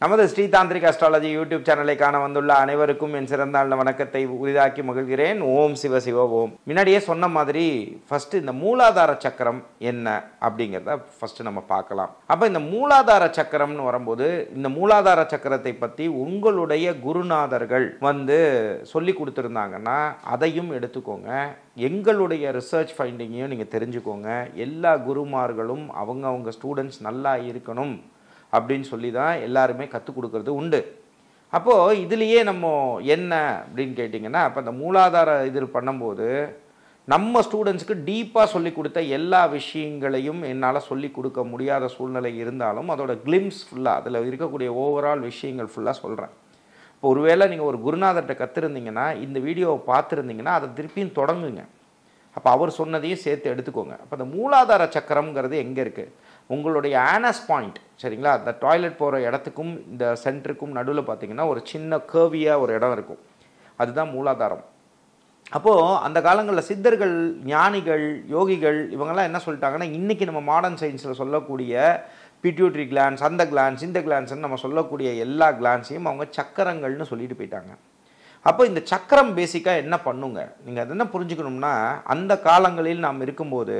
நமது Sri tantric astrology YouTube சேனலை காண வந்துள்ள அனைவருக்கும் என் சிறந்த வணக்கத்தை உரிதாக்கி மகிழ்கிறேன். ஓம் சிவ சிவ ஓம். முன்னாடியே சொன்ன மாதிரி ஃபர்ஸ்ட் இந்த மூலாதார சக்கரம் என்ன அப்படிங்கிறத ஃபர்ஸ்ட் நம்ம பார்க்கலாம். அப்போ இந்த மூலாதார சக்கரம்னு வரும்போது இந்த மூலாதார சக்கரத்தை பற்றி உங்களுடைய குருநாதர்கள் சொல்லி கொடுத்துருந்தாங்கன்னா அதையும் எடுத்துக்கோங்க. எங்களுடைய ரிசர்ச் ஃபைண்டிங்கையும் நீங்கள் தெரிஞ்சுக்கோங்க. எல்லா குருமார்களும் அவங்க ஸ்டூடெண்ட்ஸ் நல்லா இருக்கணும் அப்படின்னு சொல்லி தான் எல்லாருமே கற்றுக் கொடுக்கறது உண்டு. அப்போது இதுலேயே நம்ம என்ன அப்படின்னு கேட்டிங்கன்னா, அப்போ இந்த மூலாதார இது பண்ணும்போது நம்ம ஸ்டூடெண்ட்ஸுக்கு டீப்பாக சொல்லி கொடுத்த எல்லா விஷயங்களையும் என்னால் சொல்லி கொடுக்க முடியாத சூழ்நிலை இருந்தாலும் அதோட கிளிம்ஸ் ஃபுல்லாக அதில் இருக்கக்கூடிய ஓவரால் விஷயங்கள் ஃபுல்லாக சொல்கிறேன். இப்போ ஒருவேளை நீங்கள் ஒரு குருநாதர்கிட்ட கற்றுருந்தீங்கன்னா இந்த வீடியோவை பார்த்துருந்தீங்கன்னா அதை திருப்பியும் தொடங்குங்க. அப்போ அவர் சொன்னதையும் சேர்த்து எடுத்துக்கோங்க. அப்போ இந்த மூலாதார சக்கரம்ங்கிறது எங்கே இருக்குது? உங்களுடைய ஆனஸ் பாயிண்ட், சரிங்களா? அந்த டாய்லெட் போகிற இடத்துக்கும் இந்த சென்டருக்கும் நடுவில் பார்த்தீங்கன்னா ஒரு சின்ன கேர்வியாக ஒரு இடம் இருக்கும். அதுதான் மூலாதாரம். அப்போது அந்த காலங்களில் சித்தர்கள், ஞானிகள், யோகிகள் இவங்கெல்லாம் என்ன சொல்லிட்டாங்கன்னா, இன்றைக்கி நம்ம மாடர்ன் சயின்ஸில் சொல்லக்கூடிய பிட்யூட்ரி கிளான்ஸ், அந்த கிளான்ஸ், இந்த கிளான்ஸ்ன்னு நம்ம சொல்லக்கூடிய எல்லா கிளான்ஸையும் அவங்க சக்கரங்கள்னு சொல்லிட்டு போயிட்டாங்க. அப்போ இந்த சக்கரம் பேசிக்காக என்ன பண்ணுங்க, நீங்கள் அது என்ன புரிஞ்சுக்கணும்னா, அந்த காலங்களில் நாம் இருக்கும்போது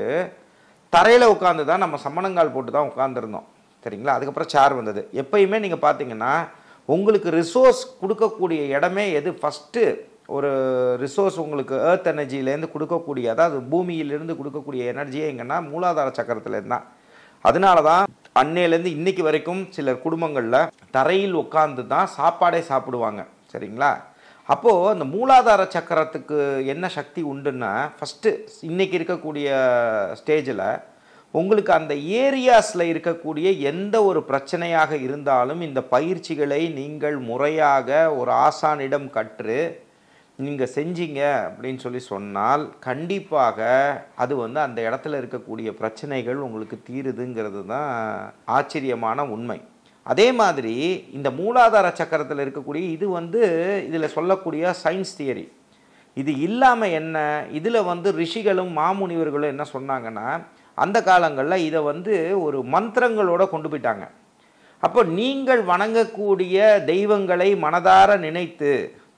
தரையில் உட்காந்து தான் நம்ம சம்மணங்கால் போட்டு தான் உட்காந்துருந்தோம், சரிங்களா? அதுக்கப்புறம் சேர் வந்தது. எப்பயுமே நீங்கள் பார்த்தீங்கன்னா உங்களுக்கு ரிசோர்ஸ் கொடுக்கக்கூடிய இடமே எது? ஃபஸ்ட்டு ஒரு ரிசோர்ஸ் உங்களுக்கு எர்த் எனர்ஜியிலேருந்து கொடுக்கக்கூடிய, அதாவது பூமியிலிருந்து கொடுக்கக்கூடிய எனர்ஜியே எங்கன்னா மூலாதார சக்கரத்துலேருந்து தான். அதனால தான் அன்னையிலேருந்து இன்றைக்கி வரைக்கும் சிலர் குடும்பங்களில் தரையில் உட்காந்து தான் சாப்பாடே சாப்பிடுவாங்க, சரிங்களா? அப்போது அந்த மூலாதார சக்கரத்துக்கு என்ன சக்தி உண்டுன்னா, ஃபஸ்ட்டு இன்றைக்கி இருக்கக்கூடிய ஸ்டேஜில் உங்களுக்கு அந்த ஏரியாஸில் இருக்கக்கூடிய எந்த ஒரு பிரச்சனையாக இருந்தாலும் இந்த பயிற்சிகளை நீங்கள் முறையாக ஒரு ஆசானிடம் கற்று நீங்கள் செஞ்சீங்க அப்படின்னு சொன்னால் கண்டிப்பாக அது அந்த இடத்துல இருக்கக்கூடிய பிரச்சனைகள் உங்களுக்கு தீருதுங்கிறது தான் ஆச்சரியமான உண்மை. அதே மாதிரி இந்த மூலாதார சக்கரத்தில் இருக்கக்கூடிய இது இதில் சொல்லக்கூடிய சயின்ஸ் தியரி. இது இல்லாமல் என்ன, இதில் ரிஷிகளும் மாமுனிவர்களும் என்ன சொன்னாங்கன்னா, அந்த காலங்களில் இதை ஒரு மந்திரங்களோடு கொண்டு போயிட்டாங்க. அப்போ நீங்கள் வணங்கக்கூடிய தெய்வங்களை மனதார நினைத்து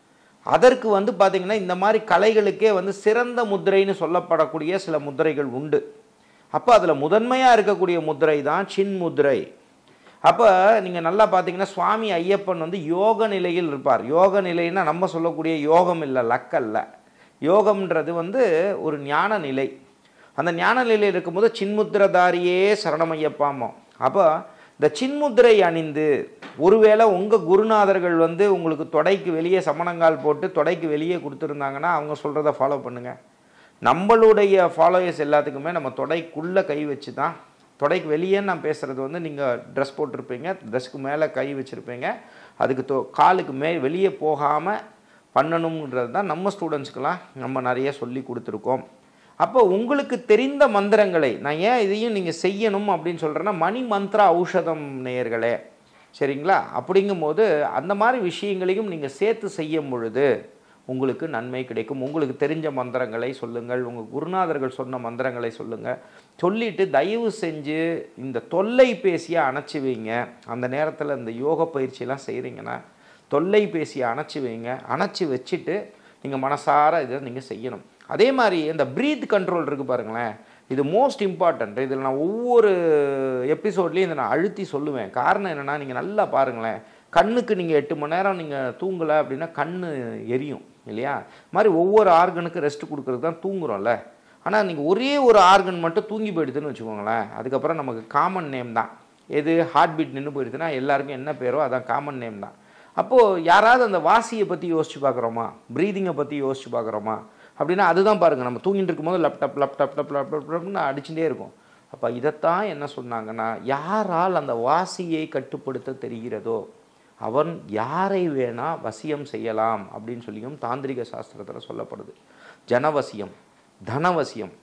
அதற்கு பார்த்திங்கன்னா இந்த மாதிரி கலைகளுக்கே சிறந்த முத்திரைன்னு சொல்லப்படக்கூடிய சில முத்திரைகள் உண்டு. அப்போ அதில் முதன்மையாக இருக்கக்கூடிய முத்திரை தான் சின் முத்திரை. அப்போ நீங்கள் நல்லா பார்த்தீங்கன்னா சுவாமி ஐயப்பன் யோக நிலையில் இருப்பார். யோக நிலைன்னா நம்ம சொல்லக்கூடிய யோகம் இல்லை, லக்கல்ல. யோகம்ன்றது ஒரு ஞான நிலை. அந்த ஞான நிலையில் இருக்கும்போது சின்முத்திரதாரியே சரணமையப்பாமோ. அப்போ இந்த சின்முத்திரை அணிந்து ஒருவேளை உங்கள் குருநாதர்கள் உங்களுக்கு தொடைக்கு வெளியே சமணங்கால் போட்டு தொடைக்கு வெளியே கொடுத்துருந்தாங்கன்னா அவங்க சொல்கிறத ஃபாலோ பண்ணுங்கள். நம்மளுடைய ஃபாலோயர்ஸ் எல்லாத்துக்குமே நம்ம தொடைக்குள்ளே கை வச்சு தான், தொடைக்கு வெளியே நான் பேசுகிறது நீங்கள் ட்ரெஸ் போட்டிருப்பீங்க, ட்ரெஸ்க்கு மேலே கை வச்சுருப்பீங்க, அதுக்கு காலுக்கு வெளியே போகாமல் பண்ணணுங்கிறது தான் நம்ம ஸ்டூடெண்ட்ஸ்க்கெலாம் நம்ம நிறைய சொல்லி கொடுத்துருக்கோம். அப்போ உங்களுக்கு தெரிந்த மந்திரங்களை நான் ஏன் இதையும் நீங்கள் செய்யணும் அப்படின்னு சொல்கிறேன்னா, மணி மந்திர ஔஷதம் நேயர்களே, சரிங்களா? அப்படிங்கும்போது அந்த மாதிரி விஷயங்களையும் நீங்கள் சேர்த்து செய்யும் பொழுது உங்களுக்கு நன்மை கிடைக்கும். உங்களுக்கு தெரிஞ்ச மந்திரங்களை சொல்லுங்கள், உங்கள் குருநாதர்கள் சொன்ன மந்திரங்களை சொல்லுங்கள். சொல்லிவிட்டு தயவு செஞ்சு இந்த தொல்லைபேசியை அணைச்சி வைங்க. அந்த நேரத்தில் இந்த யோக பயிற்சியெல்லாம் செய்கிறீங்கன்னா தொல்லைபேசியை அணைச்சி வைங்க. அணைச்சி வச்சுட்டு நீங்கள் மனசார இதை நீங்கள் செய்யணும். அதே மாதிரி இந்த ப்ரீத் கண்ட்ரோல் இருக்குது பாருங்களேன், இது மோஸ்ட் இம்பார்ட்டண்ட். இதில் நான் ஒவ்வொரு எபிசோட்லேயும் இதை நான் அழுத்தி சொல்லுவேன். காரணம் என்னென்னா, நீங்கள் நல்லா பாருங்களேன், கண்ணுக்கு நீங்கள் 8 மணி நேரம் நீங்கள் தூங்கலை அப்படின்னா கண் எரியும் இல்லையா? மாதிரி ஒவ்வொரு ஆர்கனுக்கு ரெஸ்ட் கொடுக்குறது தான் தூங்குறோம்ல. ஆனால் நீங்கள் ஒரே ஒரு ஆர்கன் மட்டும் தூங்கி போயிடுதுன்னு வச்சுக்கோங்களேன், அதுக்கப்புறம் நமக்கு காமன் நேம் தான். எது? ஹார்ட் பீட் நின்று போயிடுதுன்னா எல்லாருக்கும் என்ன பேரோ அதான் காமன் நேம் தான். அப்போது யாராவது அந்த வாசியை பற்றி யோசிச்சு பார்க்குறோமா, ப்ரீதிங்கை பற்றி யோசிச்சு பார்க்குறோமா அப்படின்னா அதுதான் பாருங்கள். நம்ம தூங்கிட்டு இருக்கும்போது லேப்டாப் லேப்டாப் லேப்டாப் லேப்டாப்னு அடிச்சுட்டே இருக்கும். அப்போ இதைத்தான் என்ன சொன்னாங்கன்னா, யாரால் அந்த வாசியை கட்டுப்படுத்த தெரிகிறதோ அவன் யாரை வேணால் வசியம் செய்யலாம் அப்படின்னு சொல்லியும் தாந்திரிக சாஸ்திரத்தில் சொல்லப்படுது. ஜனவசியம், தனவசியம்,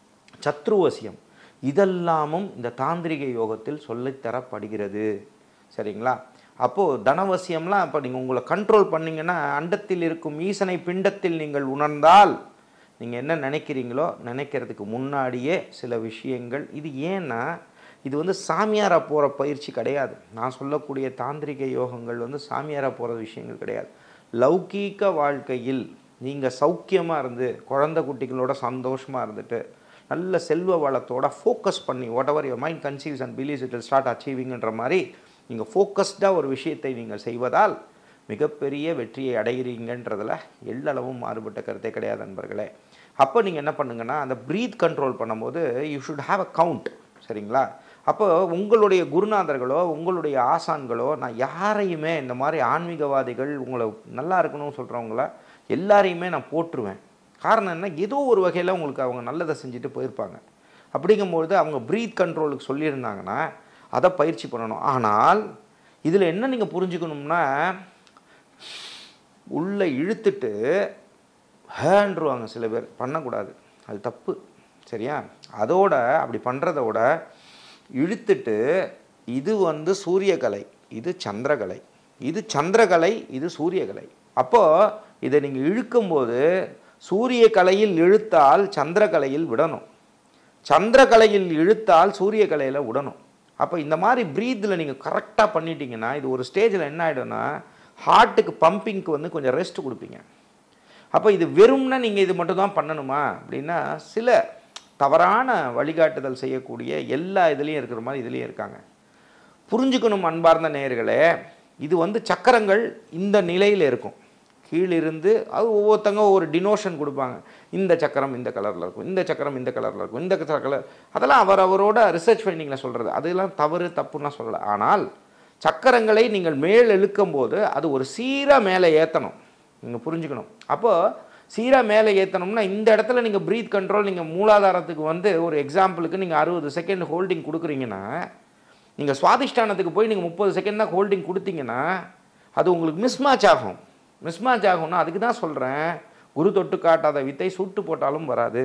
சத்ருவசியம் இதெல்லாமும் இந்த தாந்திரிக யோகத்தில் சொல்லித்தரப்படுகிறது, சரிங்களா? அப்போது தனவசியம்லாம் இப்போ நீங்கள் உங்களை கண்ட்ரோல் பண்ணிங்கன்னா, அண்டத்தில் இருக்கும் ஈசனை பிண்டத்தில் நீங்கள் உணர்ந்தால் நீங்கள் என்ன நினைக்கிறீங்களோ நினைக்கிறதுக்கு முன்னாடியே சில விஷயங்கள் இது. ஏன்னா இது வந்து சாமியாராக போகிற பயிற்சி கிடையாது. நான் சொல்லக்கூடிய தாந்திரிக யோகங்கள் வந்து சாமியாராக போகிற விஷயங்கள் கிடையாது. லௌகீக வாழ்க்கையில் நீங்கள் சௌக்கியமாக இருந்து குழந்தை குட்டிகளோட சந்தோஷமாக இருந்துட்டு நல்ல செல்வ வளத்தோட ஃபோக்கஸ் பண்ணி whatever your mind conceives and believes it will start அச்சீவிங்ன்ற மாதிரி நீங்கள் ஃபோக்கஸ்டாக ஒரு விஷயத்தை நீங்கள் செய்வதால் மிகப்பெரிய வெற்றியை அடைகிறீங்கன்றதில் எல்லளவும் மாறுபட்ட கருத்தே கிடையாது நண்பர்களே. அப்போ நீங்கள் என்ன பண்ணுங்கன்னா, அந்த ப்ரீத் கண்ட்ரோல் பண்ணும்போது you should have a count, சரிங்களா? அப்போ உங்களுடைய குருநாதர்களோ உங்களுடைய ஆசான்களோ, நான் யாரையுமே இந்த மாதிரி ஆன்மீகவாதிகள் உங்களை நல்லா இருக்கணும்னு சொல்கிறவங்கள எல்லாரையுமே நான் போட்டுருவேன். காரணம் என்ன, ஏதோ ஒரு வகையில் உங்களுக்கு அவங்க நல்லதை செஞ்சுட்டு போயிருப்பாங்க. அப்படிங்கும்பொழுது அவங்க ப்ரீத் கண்ட்ரோலுக்கு சொல்லியிருந்தாங்கன்னா அதை பயிற்சி பண்ணணும். ஆனால் இதில் என்ன நீங்கள் புரிஞ்சுக்கணும்னா, உள்ளே இழுத்துட்டு ஹேன்றுவாங்க சில பேர், பண்ணக்கூடாது, அது தப்பு, சரியா? அதோட அப்படி பண்ணுறதோட இழுத்துட்டு இது வந்து சூரியகலை, இது சந்திரகலை, இது சந்திரகலை, இது சூரியகலை. அப்போது இதை நீங்கள் இழுக்கும்போது சூரிய கலையில் இழுத்தால் சந்திரகலையில் விடணும், சந்திரகலையில் இழுத்தால் சூரிய கலையில் விடணும். அப்போ இந்த மாதிரி ப்ரீத்தில் நீங்கள் கரெக்டாக பண்ணிட்டீங்கன்னா இது ஒரு ஸ்டேஜில் என்ன ஆகிடும்னா, ஹார்ட்டுக்கு பம்பிங்க்கு வந்து கொஞ்சம் ரெஸ்ட் கொடுப்பீங்க. அப்போ இது வெறும்னா நீங்கள் இது மட்டும் தான் பண்ணணுமா அப்படின்னா, சில தவறான வழிகாட்டுதல் செய்யக்கூடிய எல்லா இதுலேயும் இருக்கிற மாதிரி இதுலேயும் இருக்காங்க. புரிஞ்சுக்கணும் அன்பார்ந்த நேயர்களே, இது வந்து சக்கரங்கள் இந்த நிலையில் இருக்கும். கீழிருந்து அது ஒவ்வொருத்தங்க ஒரு டினோஷன் கொடுப்பாங்க. இந்த சக்கரம் இந்த கலரில் இருக்கும், இந்த சக்கரம் இந்த கலரில் இருக்கும், இந்த கலர், அதெல்லாம் அவரோட ரிசர்ச் ஃபைண்டிங்கில் சொல்கிறது. அதெல்லாம் தவறு தப்புன்னா சொல்லலை. ஆனால் சக்கரங்களை நீங்கள் மேல் இழுக்கும் போது அது ஒரு சீராக மேலே ஏற்றணும், நீங்கள் புரிஞ்சுக்கணும். அப்போது சீராக மேலே ஏற்றணும்னா இந்த இடத்துல நீங்கள் ப்ரீத் கண்ட்ரோல், நீங்கள் மூலாதாரத்துக்கு வந்து ஒரு எக்ஸாம்பிளுக்கு நீங்கள் 60 செகண்ட் ஹோல்டிங் கொடுக்குறீங்கன்னா, நீங்கள் சுவாதிஷ்டானத்துக்கு போய் நீங்கள் 30 செகண்ட் தான் ஹோல்டிங் கொடுத்தீங்கன்னா அது உங்களுக்கு மிஸ்மேட்ச் ஆகும். மிஸ்மேட்ச் ஆகும்னா அதுக்கு தான் சொல்கிறேன், குரு தொட்டு காட்டாத வித்தை சுட்டு போட்டாலும் வராது.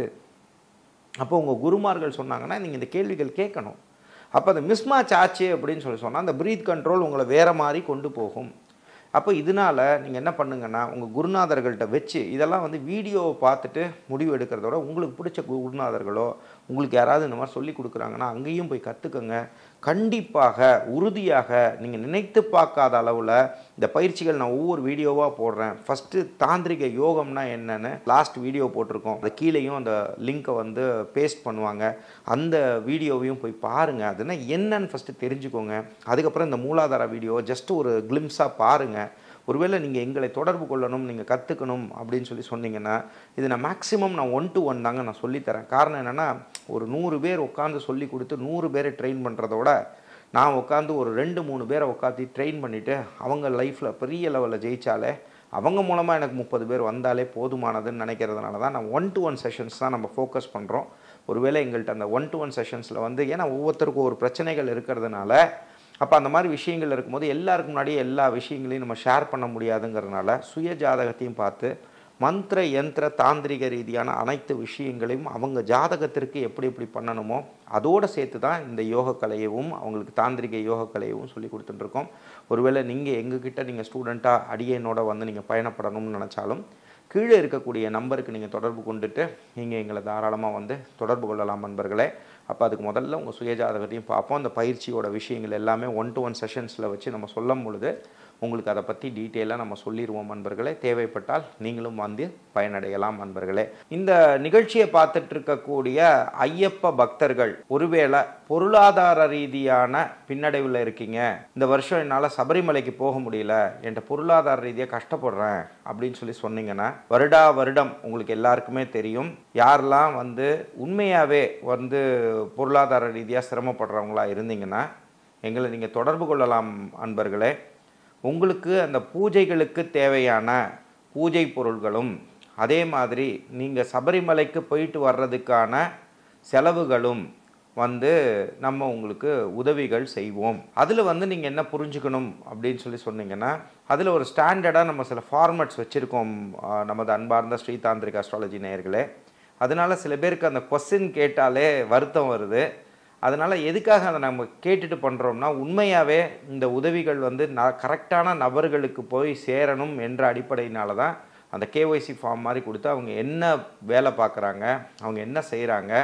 அப்போ உங்கள் குருமார்கள் சொன்னாங்கன்னா நீங்கள் இந்த கேள்விகள் கேட்கணும். அப்போ அந்த மிஸ்மேட்ச் ஆச்சு அப்படின்னு சொன்னால் அந்த ப்ரீத் கண்ட்ரோல் உங்களை வேறு மாதிரி கொண்டு போகும். அப்போ இதனால் நீங்கள் என்ன பண்ணுங்கன்னா, உங்கள் குருநாதர்கள்ட்ட வச்சு இதெல்லாம் வந்து வீடியோவை பார்த்துட்டு முடிவு எடுக்கிறதோட உங்களுக்கு பிடிச்ச குருநாதர்களோ உங்களுக்கு யாராவது இந்த மாதிரி சொல்லி கொடுக்குறாங்கன்னா அங்கேயும் போய் கற்றுக்கங்க. கண்டிப்பாக உறுதியாக நீங்கள் நினைத்து பார்க்காத அளவில் இந்த பயிற்சிகள் நான் ஒவ்வொரு வீடியோவாக போடுறேன். ஃபஸ்ட்டு தாந்திரிக யோகம்னா என்னென்னு லாஸ்ட் வீடியோ போட்டிருக்கோம். அது கீழேயும் அந்த லிங்க்கை வந்து பேஸ்ட் பண்ணுவாங்க. அந்த வீடியோவையும் போய் பாருங்கள். அதுனா என்னன்னு ஃபஸ்ட்டு தெரிஞ்சுக்கோங்க. அதுக்கப்புறம் இந்த மூலாதார வீடியோ ஜஸ்ட் ஒரு கிளிம்ஸாக பாருங்கள். ஒருவேளை நீங்கள் எங்களை தொடர்பு கொள்ளணும், நீங்கள் கற்றுக்கணும் அப்படின்னு சொன்னீங்கன்னா இது நான் மேக்ஸிமம் நான் 1 to 1 தாங்க நான் சொல்லித்தரேன். காரணம் என்னென்னா, ஒரு 100 பேர் உட்காந்து சொல்லி கொடுத்து 100 பேரை ட்ரெயின் பண்ணுறதோட நான் உட்காந்து ஒரு 2-3 பேரை உட்காந்து ட்ரெயின் பண்ணிவிட்டு அவங்க லைஃப்பில் பெரிய லெவலில் ஜெயித்தாலே அவங்க மூலமாக எனக்கு 30 பேர் வந்தாலே போதுமானதுன்னு நினைக்கிறதுனால தான் நான் 1 to 1 செஷன்ஸ் தான் நம்ம ஃபோக்கஸ் பண்ணுறோம். ஒருவேளை எங்கள்கிட்ட அந்த 1 to 1 செஷன்ஸில் வந்து ஏன்னா ஒவ்வொருத்தருக்கும் ஒரு பிரச்சனைகள் இருக்கிறதுனால, அப்போ அந்த மாதிரி விஷயங்கள் இருக்கும்போது எல்லாருக்கும் முன்னாடியே எல்லா விஷயங்களையும் நம்ம ஷேர் பண்ண முடியாதுங்கிறதுனால சுய ஜாதகத்தையும் பார்த்து மந்திர யந்திர தாந்திரிக ரீதியான அனைத்து விஷயங்களையும் அவங்க ஜாதகத்திற்கு எப்படி எப்படி பண்ணணுமோ அதோடு சேர்த்து தான் இந்த யோக கலையவும் அவங்களுக்கு தாந்திரிக யோக கலையவும் சொல்லி கொடுத்துட்டுருக்கோம். ஒருவேளை நீங்கள் எங்ககிட்ட நீங்கள் ஸ்டூடெண்ட்டாக அடியனோட வந்து நீங்கள் பயணப்படணும்னு நினச்சாலும் கீழே இருக்கக்கூடிய நம்பருக்கு நீங்கள் தொடர்பு கொண்டுட்டு நீங்கள் எங்களை தாராளமாக வந்து தொடர்பு கொள்ளலாம் நண்பர்களே. அப்போ அதுக்கு முதல்ல உங்கள் சுயஜாதகத்தையும் பார்ப்போம். அந்த பயிற்சியோட விஷயங்கள் எல்லாமே 1 to 1 செஷன்ஸில் வச்சு நம்ம சொல்லும் பொழுது உங்களுக்கு அதை பற்றி டீட்டெயிலாக நம்ம சொல்லிடுவோம் நண்பர்களே. தேவைப்பட்டால் நீங்களும் வந்து பயனடையலாம் நண்பர்களே. இந்த நிகழ்ச்சியை பார்த்துட்டு இருக்கக்கூடிய ஐயப்ப பக்தர்கள் ஒருவேளை பொருளாதார ரீதியான பின்னடைவில் இருக்கீங்க, இந்த வருஷம் என்னால் சபரிமலைக்கு போக முடியல, என்கிட்ட பொருளாதார ரீதியாக கஷ்டப்படுறேன் அப்படின்னு சொன்னீங்கன்னா, வருடம் உங்களுக்கு எல்லாருக்குமே தெரியும் யாரெல்லாம் வந்து உண்மையாகவே வந்து பொருளாதார ரீதியாக சிரமப்படுறவங்களா இருந்தீங்கன்னா எங்களை நீங்கள் தொடர்பு கொள்ளலாம் அன்பர்களே. உங்களுக்கு அந்த பூஜைகளுக்கு தேவையான பூஜை பொருள்களும் அதே மாதிரி நீங்கள் சபரிமலைக்கு போயிட்டு வர்றதுக்கான செலவுகளும் வந்து நம்ம உங்களுக்கு உதவிகள் செய்வோம். அதில் வந்து நீங்கள் என்ன புரிஞ்சுக்கணும் அப்படின்னு சொன்னீங்கன்னா, அதில் ஒரு ஸ்டாண்டர்டாக நம்ம சில ஃபார்மேட்ஸ் வச்சுருக்கோம் நமது அன்பார்ந்த ஸ்ரீ தாந்திரிக் அஸ்ட்ராலஜி நேயர்களே. அதனால் சில பேருக்கு அந்த கொஸ்டின் கேட்டாலே வருத்தம் வருது. அதனால் எதுக்காக அதை நம்ம கேட்டுட்டு பண்ணுறோம்னா, உண்மையாகவே இந்த உதவிகள் வந்து கரெக்டான நபர்களுக்கு போய் சேரணும் என்ற அடிப்படையினால தான் அந்த கேஒய்சி ஃபார்ம் மாதிரி கொடுத்து அவங்க என்ன வேலை பார்க்குறாங்க, அவங்க என்ன செய்கிறாங்க,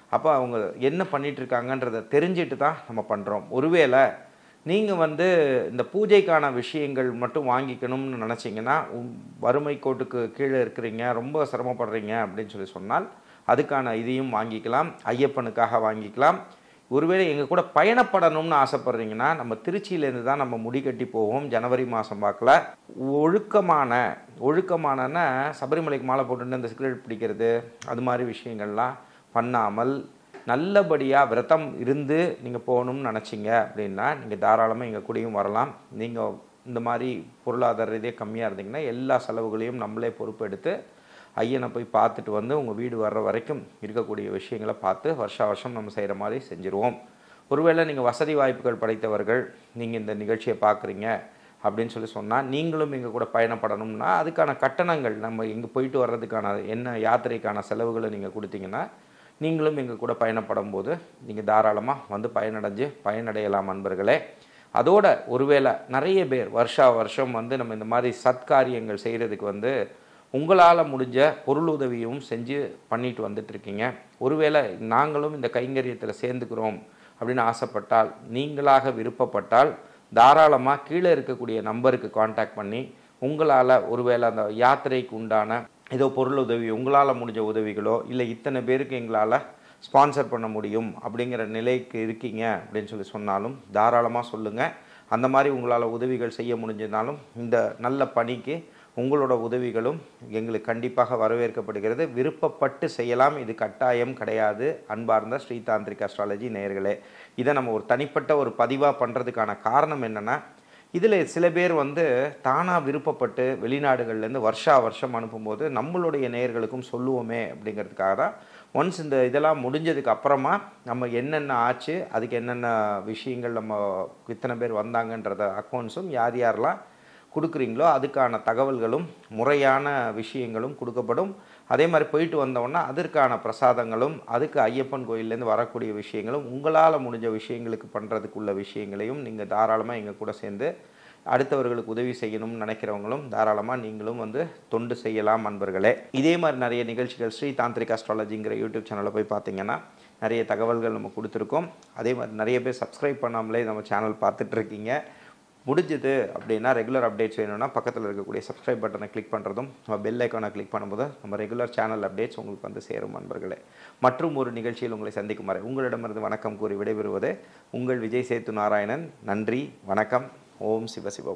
அப்போ அவங்க என்ன பண்ணிகிட்ருக்காங்கன்றதை தெரிஞ்சுட்டு தான் நம்ம பண்ணுறோம். ஒருவேளை நீங்கள் இந்த பூஜைக்கான விஷயங்கள் மட்டும் வாங்கிக்கணும்னு நினச்சிங்கன்னா, வறுமை கோட்டுக்கு கீழே இருக்கிறீங்க, ரொம்ப சிரமப்படுறீங்க அப்படின்னு சொன்னால் அதுக்கான இதையும் வாங்கிக்கலாம். ஐயப்பனுக்காக வாங்கிக்கலாம். ஒருவேளை எங்கள் கூட பயணப்படணும்னு ஆசைப்பட்றீங்கன்னா, நம்ம திருச்சியிலேருந்து தான் நம்ம முடிகட்டி போவோம் ஜனவரி மாதம் வாக்கில். ஒழுக்கமானன்னா சபரிமலைக்கு மாலை போட்டுட்டு இந்த சிகரெட் பிடிக்கிறது அது மாதிரி விஷயங்கள்லாம் பண்ணாமல் நல்லபடியாக விரதம் இருந்து நீங்கள் போகணும்னு நினச்சிங்க அப்படின்னா, நீங்கள் தாராளமாக எங்கள் கூடயும் வரலாம். நீங்கள் இந்த மாதிரி பொருளாதார ரீதியாக கம்மியாக இருந்தீங்கன்னா எல்லா செலவுகளையும் நம்மளே பொறுப்பெடுத்து ஐயனை போய் பார்த்துட்டு உங்கள் வீடு வர்ற வரைக்கும் இருக்கக்கூடிய விஷயங்களை பார்த்து வருஷம் நம்ம செய்கிற மாதிரி செஞ்சுருவோம். ஒருவேளை நீங்கள் வசதி வாய்ப்புகள் படைத்தவர்கள், நீங்கள் இந்த நிகழ்ச்சியை பார்க்குறீங்க அப்படின்னு சொன்னால் நீங்களும் எங்கள் கூட பயணப்படணும்னா அதுக்கான கட்டணங்கள் நம்ம இங்கே போயிட்டு வர்றதுக்கான என்ன யாத்திரைக்கான செலவுகளை நீங்கள் கொடுத்தீங்கன்னா நீங்களும் எங்கள் கூட பயணப்படும் போது நீங்கள் தாராளமாக பயனடையலாம் நண்பர்களே. அதோட ஒருவேளை நிறைய பேர் வருஷம் நம்ம இந்த மாதிரி சத்காரியங்கள் செய்கிறதுக்கு உங்களால் முடிஞ்ச பொருளுதவியும் செஞ்சு பண்ணிட்டு வந்துட்டுருக்கீங்க. ஒருவேளை நாங்களும் இந்த கைங்கரியத்தில் சேர்ந்துக்கிறோம் அப்படின்னு ஆசைப்பட்டால், நீங்களாக விருப்பப்பட்டால் தாராளமாக கீழே இருக்கக்கூடிய நம்பருக்கு காண்டாக்ட் பண்ணி உங்களால் ஒருவேளை அந்த யாத்திரைக்கு உண்டான ஏதோ பொருளுதவி, உங்களால் முடிஞ்ச உதவிகளோ இல்லை இத்தனை பேருக்கு எங்களால் ஸ்பான்சர் பண்ண முடியும் அப்படிங்கிற நிலைக்கு இருக்கீங்க அப்படின்னு சொன்னாலும் தாராளமாக சொல்லுங்கள். அந்த மாதிரி உங்களால் உதவிகள் செய்ய முடிஞ்சதுனாலும் இந்த நல்ல பணிக்கு உங்களோட உதவிகளும் எங்களுக்கு கண்டிப்பாக வரவேற்கப்படுகிறது. விருப்பப்பட்டு செய்யலாம், இது கட்டாயம் கிடையாது. அன்பார்ந்த ஸ்ரீ தாந்திரிக் அஸ்ட்ராலஜி நேயர்களே, இதை நம்ம ஒரு தனிப்பட்ட ஒரு பதிவாக பண்ணுறதுக்கான காரணம் என்னென்னா, இதில் சில பேர் தானாக விருப்பப்பட்டு வெளிநாடுகள்லேருந்து வருஷம் அனுப்பும்போது நம்மளுடைய நேயர்களுக்கும் சொல்லுவோமே அப்படிங்கிறதுக்காக தான். ஒன்ஸ் இந்த இதெல்லாம் முடிஞ்சதுக்கு அப்புறமா நம்ம என்னென்ன ஆச்சு, அதுக்கு என்னென்ன விஷயங்கள் நம்ம இத்தனை பேர் வந்தாங்கன்றத அக்கௌண்ட்ஸும் யாரெல்லாம் கொடுக்குறீங்களோ அதுக்கான தகவல்களும் முறையான விஷயங்களும் கொடுக்கப்படும். அதே மாதிரி போயிட்டு வந்தோன்னா அதற்கான பிரசாதங்களும் அதுக்கு ஐயப்பன் கோயிலேருந்து வரக்கூடிய விஷயங்களும் உங்களால் முடிஞ்ச விஷயங்களுக்கு பண்ணுறதுக்குள்ள விஷயங்களையும் நீங்கள் தாராளமாக எங்கள் கூட சேர்ந்து அடுத்தவர்களுக்கு உதவி செய்யணும்னு நினைக்கிறவங்களும் தாராளமாக நீங்களும் தொண்டு செய்யலாம் நண்பர்களே. இதே மாதிரி நிறைய நிகழ்ச்சிகள் ஸ்ரீ தாந்திரிக் அஸ்ட்ராலஜிங்கிற யூடியூப் சேனலில் போய் பார்த்தீங்கன்னா நிறைய தகவல்கள் நம்ம கொடுத்துருக்கோம். அதே மாதிரி நிறைய பேர் சப்ஸ்கிரைப் பண்ணாமலே நம்ம சேனல் பார்த்துட்ருக்கீங்க. முடிஞ்சது அப்படின்னா ரெகுலர் அப்டேட்ஸ் வேணும்னா பக்கத்தில் இருக்கக்கூடிய சப்ஸ்கிரைப் பட்டனை கிளிக் பண்ணுறதும் நம்ம பெல் ஐக்கானை கிளிக் பண்ணும்போது நம்ம ரெகுலர் சேனல் அப்டேட்ஸ் உங்களுக்கு சேரும் நண்பர்களே. மற்றும் ஒரு நிகழ்ச்சியில் உங்களை சந்திக்கும் வரை உங்களிடமிருந்து வணக்கம் கூறி விடைபெறுவது உங்கள் விஜய் சேத்து நாராயணன். நன்றி, வணக்கம். ஓம் சிவ சிவ.